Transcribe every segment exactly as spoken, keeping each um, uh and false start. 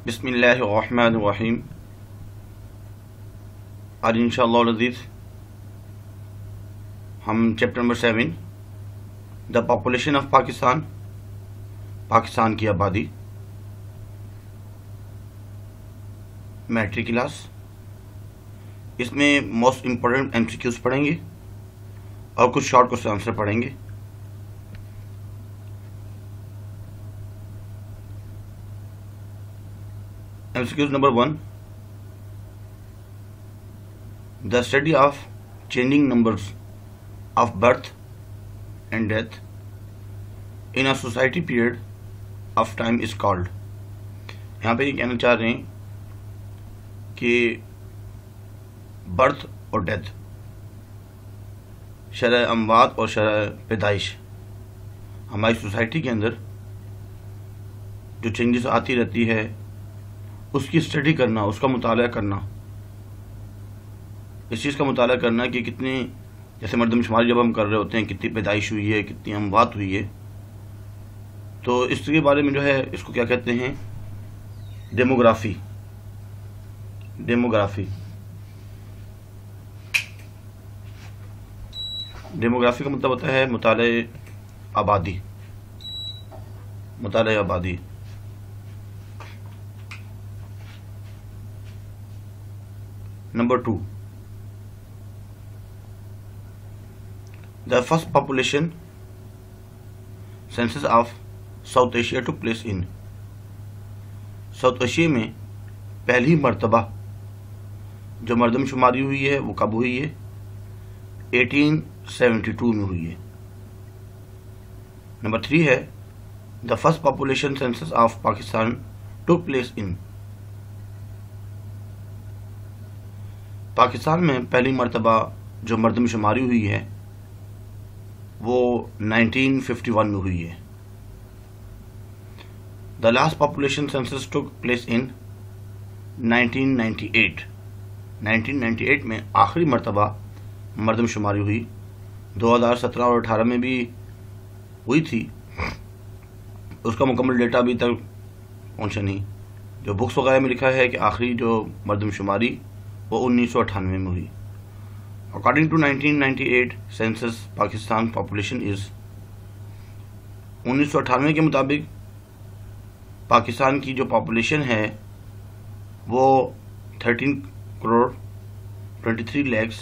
बिस्मिल्लाहिर्रहमानिर्रहीम। आज इंशाअल्लाह अज़ीज़ हम chapter number seven the population of Pakistan, Pakistan की आबादी, मैट्रिक क्लास, इसमें मोस्ट इम्पोर्टेंट एमसीक्यूज पढ़ेंगे और कुछ शॉर्ट क्वेश्चन आंसर पढ़ेंगे। MCQs number one, the study of changing numbers of birth and death in a society period of time is called. यहाँ पे ये कहना चाह रहे हैं कि बर्थ और डेथ, शरह अमवात और शरह पैदाइश, हमारी सोसाइटी के अंदर जो चेंजेस आती रहती है उसकी स्टडी करना, उसका मुताला करना, इस चीज़ का मुताला करना कि कितनी, जैसे मर्दमशुमारी जब हम कर रहे होते हैं कितनी पैदाइश हुई है, कितनी अमवात हुई है, तो इसके बारे में जो है इसको क्या कहते हैं, डेमोग्राफी। डेमोग्राफी डेमोग्राफी का मतलब होता है मुताले आबादी, मुताले आबादी। Number two, the first population census of South Asia took place in. South Asia में पहली मर्तबा जो मर्दमशुमारी हुई है वो कब हुई है? अठारह सौ बहत्तर में हुई है। नंबर थ्री है, the first population census of Pakistan took place in. Pakistan में पहली मर्तबा जो मर्दमशुमारी हुई है वो उन्नीस सौ इक्यावन में हुई है। The last population census took place in उन्नीस सौ अट्ठानवे। उन्नीस सौ अट्ठानवे में आखिरी मर्तबा मर्दमशुमारी हुई। दो हज़ार सत्रह और अठारह में भी हुई थी, उसका मुकम्मल डेटा अभी तक पहुंचा नहीं। जो बुक्स वगैरह में लिखा है कि आखिरी जो मर्दमशुमारी वो उन्नीस सौ अट्ठानवे में हुई। According to nineteen ninety eight census Pakistan population is. उन्नीस सौ अट्ठानवे के मुताबिक पाकिस्तान की जो पॉपुलेशन है वो thirteen crore twenty three lakhs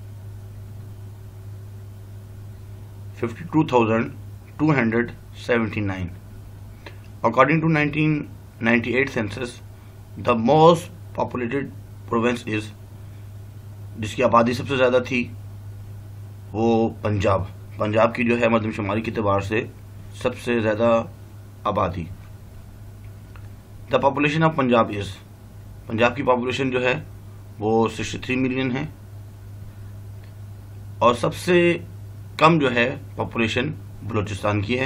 fifty two thousand two hundred seventy nine. According to nineteen ninety eight census the most populated province is, जिसकी आबादी सबसे ज़्यादा थी वो पंजाब। पंजाब की जो है मर्दमशुमारी के एतबार से सबसे ज़्यादा आबादी। The population of Punjab is, Punjab की पॉपुलेशन जो है वो सिक्सटी थ्री मिलियन है। और सबसे कम जो है पॉपुलेशन बलूचिस्तान की है।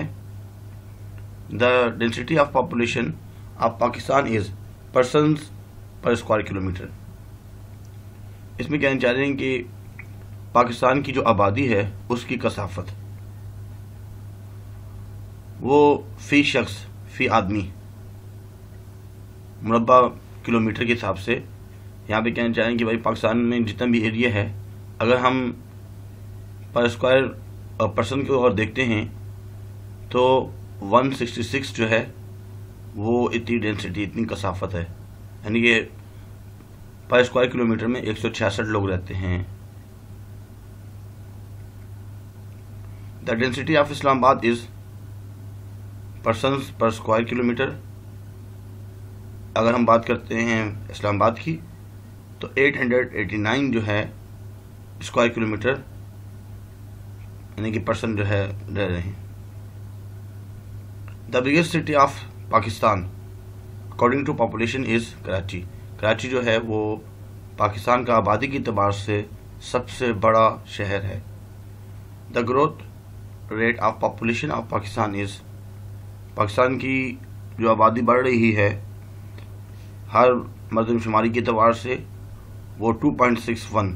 The density of population of Pakistan is persons per square kilometre. इसमें कहना चाह रहे हैं कि पाकिस्तान की जो आबादी है उसकी कसाफत वो फी शख्स, फी आदमी, मुरब्बा किलोमीटर के हिसाब से। यहाँ पे कहना चाह रहे हैं कि भाई पाकिस्तान में जितना भी एरिया है, अगर हम पर स्क्वायर पर्सन की ओर देखते हैं तो एक सौ छियासठ जो है वो इतनी डेंसिटी, इतनी कसाफत है, यानी कि पर स्क्वायर किलोमीटर में एक सौ छियासठ लोग रहते हैं। The density of Islamabad is persons per square kilometre. अगर हम बात करते हैं इस्लामाबाद की तो आठ सौ नवासी जो है स्क्वायर किलोमीटर, यानी कि पर्सन जो है रह रहे हैं। The biggest city of Pakistan according to population is Karachi. Karachi जो है वो पाकिस्तान का आबादी के अतबार से सबसे बड़ा शहर है। The growth rate of population of Pakistan is, Pakistan की जो आबादी बढ़ रही है हर मर्दमशुमारी के अतबार से वो टू पॉइंट सिक्स वन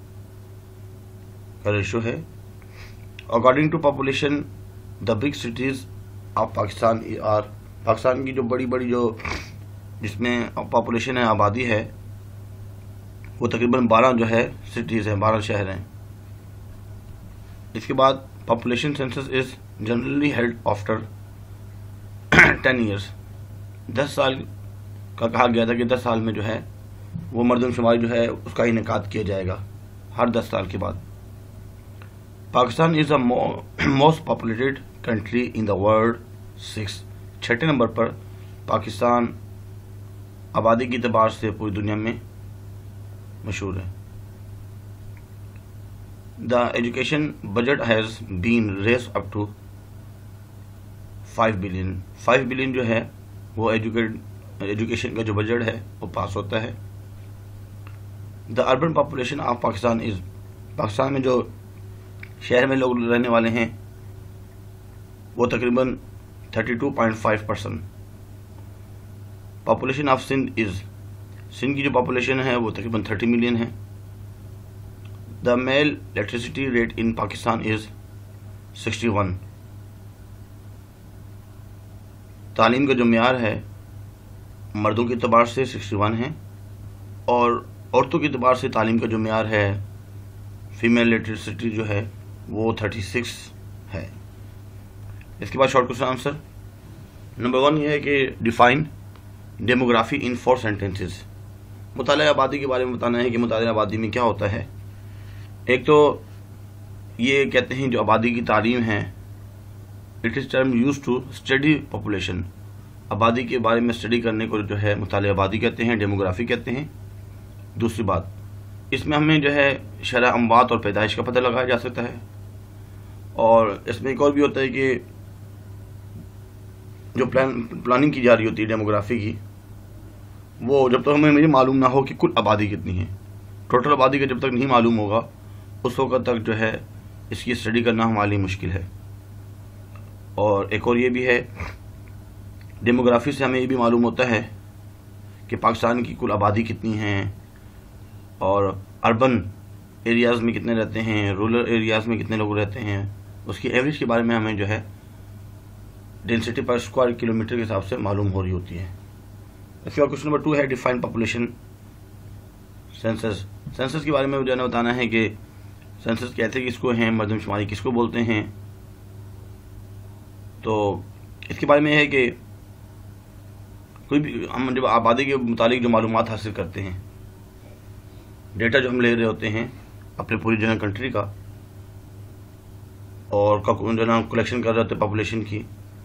का रेशो है। According to population the big cities of Pakistan are, Pakistan की जो बड़ी बड़ी जो जिसमें पॉपुलेशन है, आबादी है, वो तकरीबन बारह जो है सिटीज़ हैं, बारह शहर हैं। इसके बाद population census is generally held after ten years. दस साल का कहा गया था कि दस साल में जो है वो मरदमशुमारी जो है उसका इनेकाद किया जाएगा, हर दस साल के बाद। Pakistan is the most populated country in the world six. छठे नंबर पर पाकिस्तान आबादी के एतबार से पूरी दुनिया में मशहूर है। The education budget has been raise up to five billion. Five billion जो है वो एजुकेट एजुकेशन का जो बजट है वो पास होता है। The urban population of Pakistan is, Pakistan में जो शहर में लोग रहने वाले हैं वो तकरीबन thirty two point five percent. Population of Sindh is, Sindh की जो पॉपुलेशन है वो तकरीबन थर्टी मिलियन है। The male literacy rate in Pakistan is sixty one. तालीम का जो म्यार है मर्दों के एतबार से सिक्सटी वन है, और औरतों के एतबार से तालीम का जो म्यार है, फीमेल लिटरेसिटी जो है वो थर्टी सिक्स है। इसके बाद short question answer number one ये है कि define demography in four sentences. मुतालिया आबादी के बारे में बताना है कि मुतालिया आबादी में क्या होता है। एक तो ये कहते हैं जो आबादी की तालीम है, it is term use to study population. आबादी के बारे में स्टडी करने को जो है मुतालिया आबादी कहते हैं, डेमोग्राफी कहते हैं। दूसरी बात, इसमें हमें जो है शरह अमवात और पैदाइश का पता लगाया जा सकता है। और इसमें एक और भी होता है कि जो प्लान प्लानिंग की जा रही होती है डेमोग्राफी की, वो जब तक हमें मुझे मालूम ना हो कि कुल आबादी कितनी है, टोटल आबादी का जब तक नहीं मालूम होगा उस वक्त तक जो है इसकी स्टडी करना हमारे लिए मुश्किल है। और एक और ये भी है, डेमोग्राफी से हमें ये भी मालूम होता है कि पाकिस्तान की कुल आबादी कितनी है, और अर्बन एरियाज़ में कितने रहते हैं, रूरल एरियाज़ में कितने लोग रहते हैं, उसकी एवरेज के बारे में हमें जो है डेंसिटी पर स्क्वायर किलोमीटर के हिसाब से मालूम हो रही होती है। इसके बाद क्वेश्चन नंबर टू है डिफाइन पॉपुलेशन सेंसस। सेंसस के बारे में जो है बताना है कि सेंसस कहते किसको हैं, मरदमशुमारी किसको बोलते हैं। तो इसके बारे में है कि कोई भी हम जब आबादी के मुतालिक जो मालूमात हासिल करते हैं, डेटा जो हम ले रहे होते हैं अपने पूरी जो है कंट्री का, और जो ना कलेक्शन कर रहे होते हैं पॉपुलेशन की,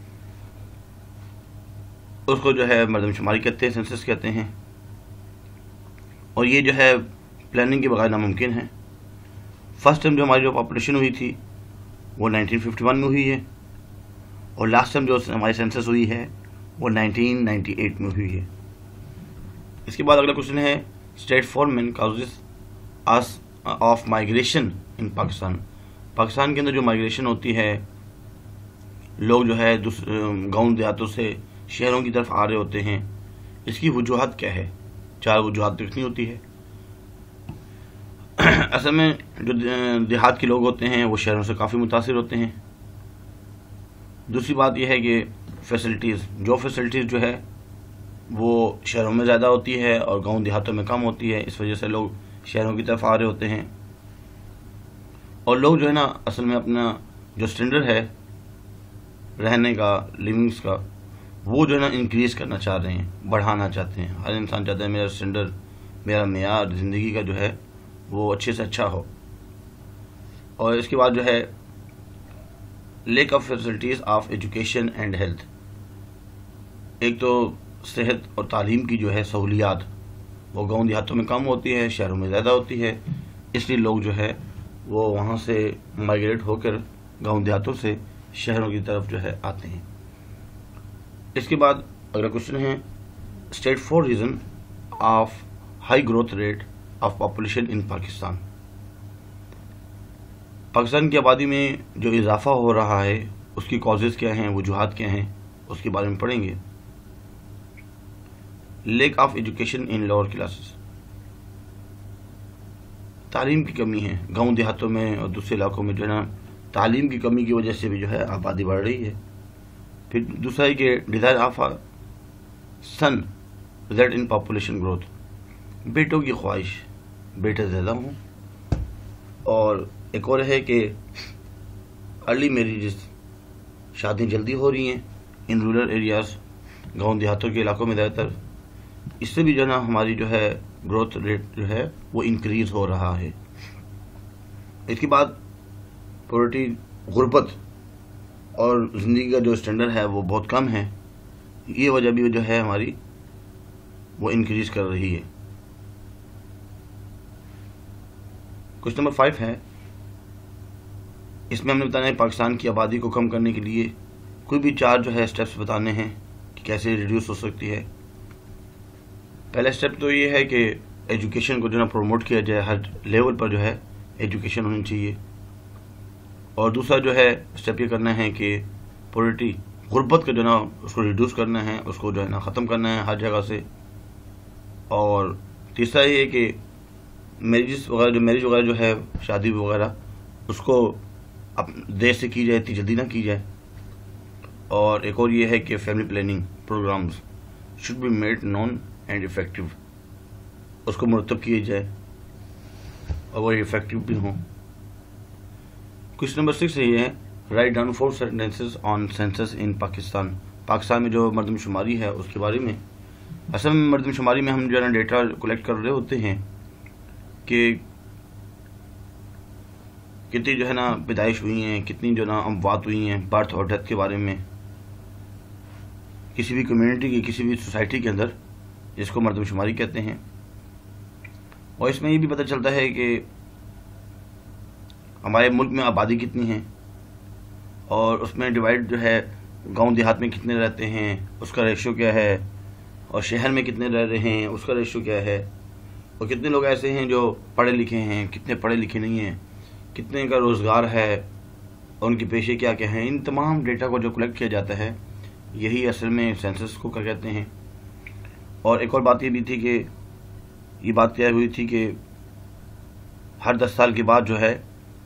उसको जो है मरदमशुमारी कहते हैं, सेंसस कहते हैं। और ये जो है प्लानिंग के बगैर नामुमकिन है। फर्स्ट टाइम जो हमारी जो पॉपुलेशन हुई थी वो नाइनटीन फिफ्टी वन में हुई है, और लास्ट टाइम जो हमारी सेंसस हुई है वो नाइनटीन नाइंटी एट में हुई है। इसके बाद अगला क्वेश्चन है state four main causes of migration in Pakistan. Pakistan के अंदर जो माइग्रेशन होती है, लोग जो है गाँव देहातों से शहरों की तरफ आ रहे होते हैं, इसकी वजूहत क्या है? चार वजूहत देखनी होती है। असल में जो देहात के लोग होते हैं वो शहरों से काफ़ी मुतासिर होते हैं। दूसरी बात यह है कि फैसिलिटीज़, जो फैसिलिटीज़ जो है वो शहरों में ज़्यादा होती है और गांव देहातों में कम होती है, इस वजह से लोग शहरों की तरफ आ रहे होते हैं। और लोग जो है ना असल में अपना जो स्टैंडर्ड है रहने का, लिविंग्स का, वो जो है ना इंक्रीज़ करना चाह रहे हैं, बढ़ाना चाहते हैं। हर इंसान चाहता है मेरा स्टैंडर्ड, मेरा मेयार ज़िंदगी का जो है वो अच्छे से अच्छा हो। और इसके बाद जो है lack of facilities of education and health. एक तो सेहत और तालीम की जो है सहूलियात वो गाँव देहातों में कम होती है, शहरों में ज़्यादा होती है, इसलिए लोग जो है वो वहाँ से माइग्रेट होकर गाँव देहातों से शहरों की तरफ जो है आते हैं। इसके बाद अगला क्वेश्चन है state four reason of high growth rate of population in Pakistan. Pakistan की आबादी में जो इजाफा हो रहा है उसकी कॉजेज़ क्या हैं, वजूहात क्या हैं, उसके बारे में पढ़ेंगे। Lack of education in lower classes, तालीम की कमी है गांव देहातों में और दूसरे इलाकों में, जो है ना तालीम की कमी की वजह से भी जो है आबादी बढ़ रही है। फिर दूसरा है कि desire of son result in population growth. बेटों की ख्वाहिश, बेटे ज़्यादा हों। और एक और है कि अर्ली मैरिजेस, शादी जल्दी हो रही हैं इन रूरल एरियाज़, गांव देहातों के इलाकों में ज़्यादातर। इससे भी जो है ना हमारी जो है ग्रोथ रेट जो है वो इंक्रीज़ हो रहा है। इसके बाद पॉवर्टी, गुर्बत और ज़िंदगी का जो स्टैंडर्ड है वो बहुत कम है। ये वजह भी जो है हमारी वो इंक्रीज़ कर रही है। क्वेश्चन नंबर फाइव है, इसमें हमने बताना है पाकिस्तान की आबादी को कम करने के लिए कोई भी चार जो है स्टेप्स बताने हैं कि कैसे रिड्यूस हो सकती है। पहला स्टेप तो ये है कि एजुकेशन को जो है प्रमोट किया जाए, हर लेवल पर जो है एजुकेशन होनी चाहिए। और दूसरा जो है स्टेप ये करना है कि पॉवर्टी, गुर्बत का जो ना उसको रिड्यूस करना है, उसको जो है ना ख़त्म करना है हर जगह से। और तीसरा ये है कि मैरिज वगैरह जो मैरिज वगैरह जो है शादी वगैरह उसको अब देर से की जाए, इतनी जल्दी ना की जाए। और एक और ये है कि family planning programs should be made known and effective, उसको मुरतब किए जाए और वो इफेक्टिव भी हों। क्वेश्चन नंबर सिक्स ये है, write down four sentences on census in Pakistan. Pakistan में जो मरदमशुमारी है उसके बारे में। असल में मरदमशुमारी में हम जो है ना डेटा कलेक्ट कर रहे होते हैं कि कितनी जो है ना पैदाइश हुई हैं, कितनी जो ना अमवात हुई हैं, बर्थ और डेथ के बारे में किसी भी कम्युनिटी की, किसी भी सोसाइटी के अंदर, जिसको मरदमशुमारी कहते हैं। और इसमें ये भी पता चलता है कि हमारे मुल्क में आबादी कितनी है और उसमें डिवाइड जो है गांव देहात में कितने रहते हैं उसका रेशियो क्या है, और शहर में कितने रह रहे हैं उसका रेशियो क्या है, और कितने लोग ऐसे हैं जो पढ़े लिखे हैं, कितने पढ़े लिखे नहीं हैं, कितने का रोज़गार है और उनके पेशे क्या क्या हैं। इन तमाम डेटा को जो कलेक्ट किया जाता है यही असल में सेंसस को क्या कहते हैं। और एक और बात ये भी थी कि ये बात क्या हुई थी कि हर दस साल के बाद जो है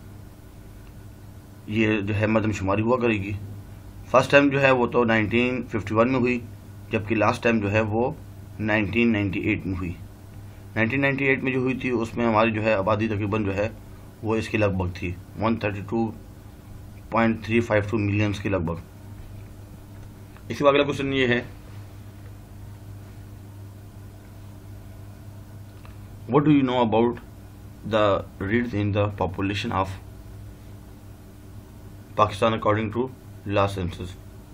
ये जो है मरदमशुमारी हुआ करेगी। फर्स्ट टाइम जो है वो तो नाइनटीन फिफ्टी वन में हुई, जबकि लास्ट टाइम जो है वो नाइनटीन नाइंटी एट में हुई। नाइनटीन नाइंटी एट में जो हुई थी उसमें हमारी जो है आबादी तकरीबन जो है वो इसकी लगभग थी one thirty two point three five two millions के लगभग। इसके बाद अगला क्वेश्चन ये है, what do you know about the rate in the population of Pakistan according to last census.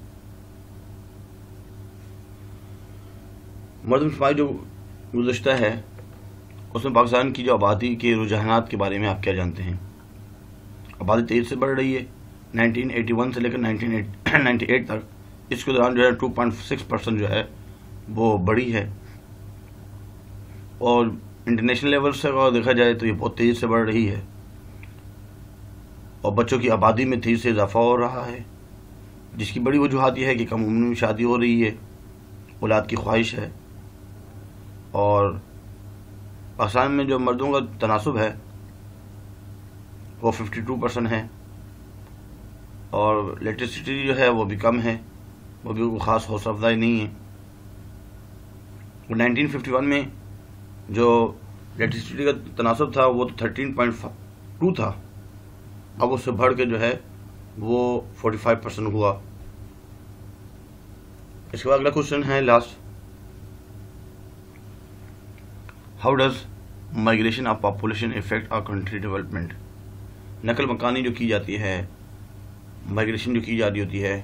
मरदमशुमारी जो गुज़श्ता है उसमें पाकिस्तान की जो आबादी के रुझानात के बारे में आप क्या जानते हैं। आबादी तेज़ से बढ़ रही है। नाइनटीन एटी वन से लेकर नाइनटीन नाइंटी एट तक इसके दौरान जो है टू पॉइंट सिक्स परसेंट जो है वो बढ़ी है। और इंटरनेशनल लेवल से अगर देखा जाए तो ये बहुत तेज़ी से बढ़ रही है। और बच्चों की आबादी में तेज़ी से इजाफा हो रहा है, जिसकी बड़ी वजूहत यह है कि कम उम्र में शादी हो रही है, औलाद की ख्वाहिश है। और पाकिस्तान में जो मर्दों का तनासुब है वो फिफ्टी टू परसेंट है और इलेक्ट्रिसिटी जो है वो भी कम है, वो भी कोई ख़ास हौसला अफजाई नहीं है। नाइनटीन फिफ्टी वन में जो इलेक्ट्रिसिटी का तनासुब था वो तो थर्टीन पॉइंट टू था, अब उससे बढ़ के जो है वो फोर्टी फाइव परसेंट हुआ। इसके बाद अगला क्वेश्चन है last, how does migration of population affect our country development. नकल मकानी जो की जाती है, माइग्रेशन जो की जा रही होती है,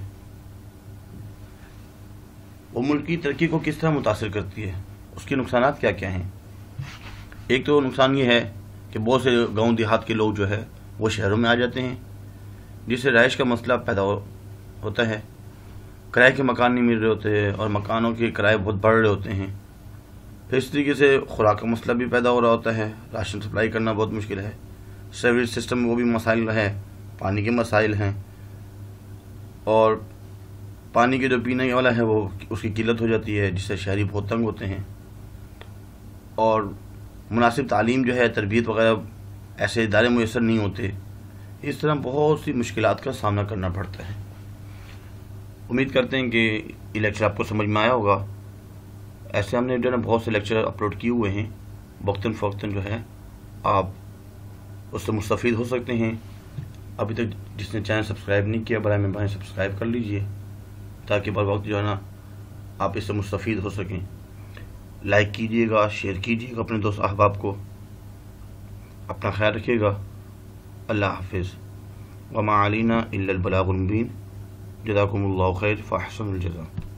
वो मुल्क की तरक्की को किस तरह मुतासिर करती है, उसके नुकसान क्या क्या हैं। एक तो नुकसान ये है कि बहुत से गांव देहात के लोग जो है वो शहरों में आ जाते हैं, जिससे रहाइश का मसला पैदा हो, होता है। किराए के मकान नहीं मिल रहे होते हैं और मकानों के किराए बहुत बढ़ रहे होते हैं। फिर इस तरीके से खुराक का मसला भी पैदा हो रहा होता है, राशन सप्लाई करना बहुत मुश्किल है। सर्विस सिस्टम में वो भी मसाइल है, पानी के मसाइल हैं, और पानी के जो पीने वाला है वो उसकी किल्लत हो जाती है, जिससे शहरी बहुत तंग होते हैं। और मुनासिब तालीम जो है, तरबियत वगैरह ऐसे इदारे मुयसर नहीं होते। इस तरह बहुत सी मुश्किलात का सामना करना पड़ता है। उम्मीद करते हैं कि ये लेक्चर आपको समझ में आया होगा ऐसे हमने जो है ना बहुत से लेक्चर अपलोड किए हुए हैं, वक्तन फ़वक्तन जो है आप उससे मुस्तफ़ीद हो सकते हैं। अभी तक जिसने चैनल सब्सक्राइब नहीं किया बराए मेहरबानी सब्सक्राइब कर लीजिए, ताकि बर वक्त जो है ना आप इससे मुस्तफ़ीद हो सकें। लाइक कीजिएगा, शेयर कीजिएगा अपने दोस्त अहबाब को। अपना ख्याल रखिएगा। अल्लाह हाफिज़। वमा अलैना इल्लल बलागुल मुबीन। जज़ाकुमुल्लाहु खैर फ़अहसनुल जज़ा।